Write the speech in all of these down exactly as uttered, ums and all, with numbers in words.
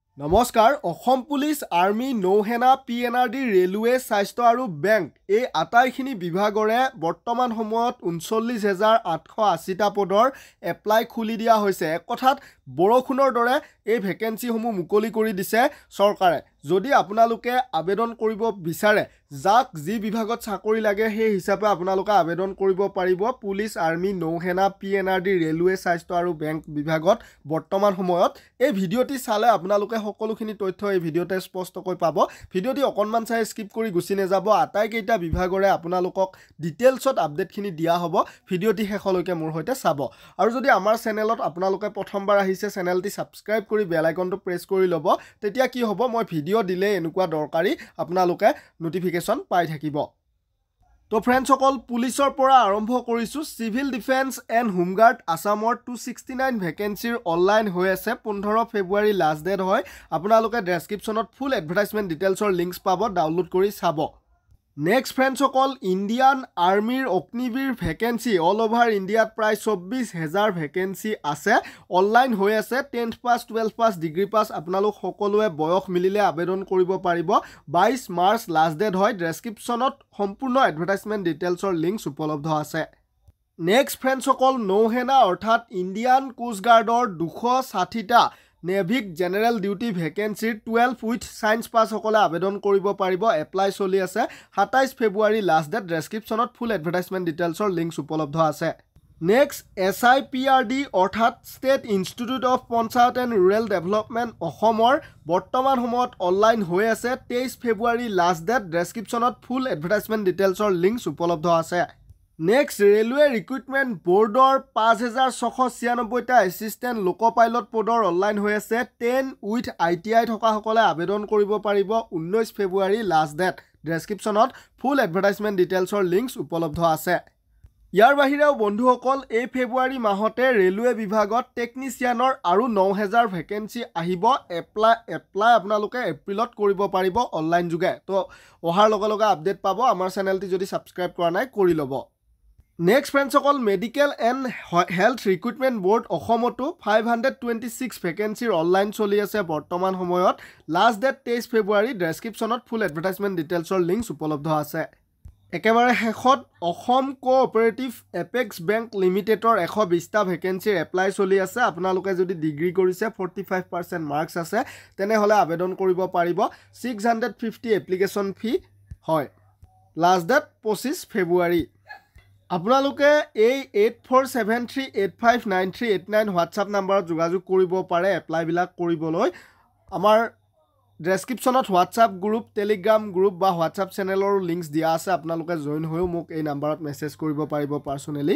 নমস্কাৰ Assam police army নৌসেনা পিএনআৰডি railway স্বাস্থ্য আৰু বেংক এই আটাইখিনি বিভাগৰে বৰ্তমান সময়ত ঊনচল্লিছ হাজাৰ আঠশ আশীটা পদৰ এপ্লাই খুলি দিয়া হৈছে এক কথাত বৰষুণৰ দৰে এই ভেকেন্সিসমূহ মুকলি কৰি দিছে চৰকাৰে যদি আপোনালোকে আবেদন কৰিব বিচাৰে যাক যি বিভাগত চাকৰি লাগে সেই হিচাপে আপোনালোকে আবেদন কৰিব পাৰিব পুলিচ আৰ্মি নৌসেনা পিএনআৰডি ৰেলৱে স্বাস্থ্য আৰু বেংক বিভাগত বৰ্তমান সময়ত এই ভিডিঅ'টি চালে আপোনালোকে সকলোখিনি তথ্য এই ভিডিঅ'তে স্পষ্টকৈ পাব ভিডিঅ'টি অকণমান চাই স্কিপ কৰি গুচি নাযাব আটাইকেইটা বিভাগৰে আপোনালোকক ডিটেইলছত আপডেটখিনি দিয়া হ'ব ভিডিঅ'টি শেষলৈকে মোৰ সৈতে চাব আৰু যদি আমাৰ চেনেলত আপোনালোকে প্ৰথমবাৰ আহিছে চেনেলটি সাবস্ক্ৰাইব কৰি বেল আইকনটো প্ৰেছ কৰি ল'ব তেতিয়া কি হ'ব মই ভিডিঅ' দিলে এনেকুৱা দৰকাৰী আপোনালোকে নটিফিকেশ্যন পাই থাকিব তো ফ্ৰেণ্ডসকল পুলিচৰ পৰা আৰম্ভ কৰিছোঁ সিভিল ডিফেন্স এণ্ড হোমগাৰ্ড আসামৰ টু ছিক্সটি নাইন ভেকেন্সিৰ অনলাইন হৈ আছে পোন্ধৰ ফেব্ৰুৱাৰী লাষ্ট ডেট হয় আপোনালোকে ডেছক্ৰিপশ্যনত ফুল এডভাৰটাইজমেণ্ট ডিটেইলছৰ লিংকছ পাব ডাউনলোড কৰি চাব নেক্সট ফ্ৰেণ্ডসকল ইণ্ডিয়ান আৰ্মিৰ অগ্নিবীৰ ভেকেন্সি অল অভাৰ ইণ্ডিয়াত প্ৰায় চৌব্বিছ হাজাৰ ভেকেন্সি আছে অনলাইন হৈ আছে tenth pass twelve pass degree pass আপোনালোক সকলোৱে বয়স মিলিলে আবেদন কৰিব পাৰিব বাইছ মাৰ্চ লাষ্ট ডেট হয় ডেছক্ৰিপশ্যনত সম্পূৰ্ণ এডভাৰটাইজমেণ্ট ডিটেইলছৰ লিংকছ উপলব্ধ আছে নেক্সট ফ্ৰেণ্ডসকল নৌসেনা অৰ্থাৎ ইণ্ডিয়ান কোষ্ট গাৰ্ডৰ দুশ ষাঠিটা নেভিক জেনেৰেল ডিউটি ভেকেন্সিৰ টুৱেলভ উইথ সায়েন্স পাছসকলে আবেদন কৰিব পাৰিব এপ্লাই চলি আছে সাতাইছ ফেব্ৰুৱাৰী লাষ্ট ডেট ডেছক্ৰিপশ্যনত ফুল এডভাৰটাইজমেণ্ট ডিটেইলছৰ লিংকছ উপলব্ধ আছে next S I P R D অৰ্থাৎ state institute of panchayat and rural development অসমৰ বৰ্তমান সময়ত অনলাইন হৈ আছে তেইছ ফেব্ৰুৱাৰী লাষ্ট ডেট ডেছক্ৰিপশ্যনত ফুল এডভাৰটাইজমেণ্ট ডিটেইলছৰ লিংকছ উপলব্ধ আছে নেক্সট ৰেলৱে ৰিক্ৰুটমেণ্ট বৰ্ডৰ পাঁচ হাজাৰ ছশ ছিয়ানব্বৈটা এছিষ্টেণ্ট লোক পাইলট পদৰ অনলাইন হৈ আছে ten with I T I থকাসকলে আবেদন কৰিব পাৰিব ঊনৈছ ফেব্ৰুৱাৰী লাষ্ট ডেট ডেছক্ৰিপশ্যনত ফুল এডভাৰটাইজমেণ্ট ডিটেইলছৰ লিংকছ উপলব্ধ আছে ইয়াৰ বাহিৰেও বন্ধুসকল এই ফেব্ৰুৱাৰী মাহতে ৰেলৱে বিভাগত টেকনিচিয়ানৰ আৰু ন হাজাৰ ভেকেন্সি আহিব এপ্লাই এপ্লাই আপোনালোকে এপ্ৰিলত কৰিব পাৰিব অনলাইন যোগে তো অহাৰ লগে লগে আপডেট পাব আমাৰ চেনেলটি যদি ছাবস্ক্ৰাইব কৰা নাই কৰি ল'ব নেক্সট ফ্ৰেণ্ডসকল medical and health recruitment board অসমতো ফাইভ হাণ্ড্ৰেড টুৱেণ্টি ছিক্স ভেকেন্সিৰ অনলাইন চলি আছে বৰ্তমান সময়ত লাষ্ট ডেট তেইছ ফেব্ৰুৱাৰী ডেছক্ৰিপশ্যনত ফুল এডভাৰটাইজমেণ্ট ডিটেইলছৰ লিংকছ উপলব্ধ আছে একেবাৰে শেষত অসম কোঅপাৰেটিভ এপেক্স বেংক লিমিটেডৰ এশ বিছটা ভেকেন্সিৰ এপ্লাই চলি আছে আপোনালোকে যদি ডিগ্ৰী কৰিছে ফৰ্টি ফাইভ পাৰ্চেণ্ট মাৰ্কছ আছে তেনেহ'লে আবেদন কৰিব পাৰিব six hundred fifty application fee হয় লাষ্ট ডেট পঁচিছ ফেব্ৰুৱাৰী আপোনালোকে এই eight four seven three eight five nine three eight nine WhatsApp নাম্বাৰত যোগাযোগ কৰিব পাৰে এপ্লাইবিলাক কৰিবলৈ আমাৰ ডেছক্ৰিপশ্যনত হোৱাটছআপ গ্ৰুপ টেলিগ্ৰাম গ্ৰুপ বা হোৱাটছআপ চেনেলৰো লিংকছ দিয়া আছে আপোনালোকে জইন হৈও মোক এই নাম্বাৰত মেছেজ কৰিব পাৰিব পাৰ্চনেলি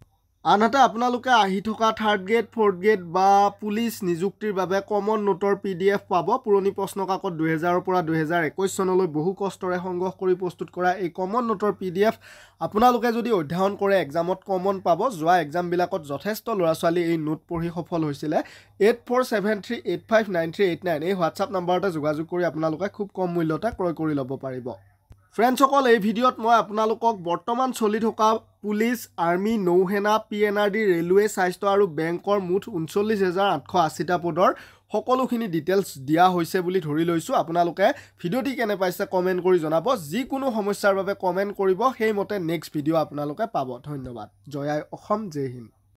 আনহাতে আপোনালোকে আহি থকা থাৰ্ড গ্ৰেড ফ'ৰ্থ গ্ৰেড বা পুলিচ নিযুক্তিৰ বাবে কমন নোটৰ পি ডি এফ পাব পুৰণি প্ৰশ্নকাকত দুহেজাৰৰ পৰা দুহেজাৰ একৈছ চনলৈ বহু কষ্টৰে সংগ্ৰহ কৰি প্ৰস্তুত কৰা এই কমন নোটৰ পি ডি এফ আপোনালোকে যদি অধ্যয়ন কৰে এক্সামত কমন পাব যোৱা এক্সামবিলাকত যথেষ্ট ল'ৰা ছোৱালী এই নোট পঢ়ি সফল হৈছিলে eight four seven three eight five nine three eight nine এই হোৱাটছআপ নাম্বাৰতে যোগাযোগ কৰি আপোনালোকে খুব কম মূল্যতে ক্ৰয় কৰি ল'ব পাৰিব ফ্ৰেণ্ডসকল এই ভিডিঅ'ত মই আপোনালোকক বৰ্তমান চলি থকা পুলিচ আৰ্মি নৌসেনা পিএনআৰডি ৰেলৱে স্বাস্থ্য আৰু বেংকৰ মুঠ ঊনচল্লিছ হাজাৰ আঠশ আশীটা পদৰ সকলোখিনি ডিটেইলছ দিয়া হৈছে বুলি ধৰি লৈছোঁ আপোনালোকে ভিডিঅ'টি কেনে পাইছে কমেণ্ট কৰি জনাব যিকোনো সমস্যাৰ বাবে কমেণ্ট কৰিব সেইমতে নেক্সট ভিডিঅ' আপোনালোকে পাব ধন্যবাদ জয় আই অসম জয় হিন্দ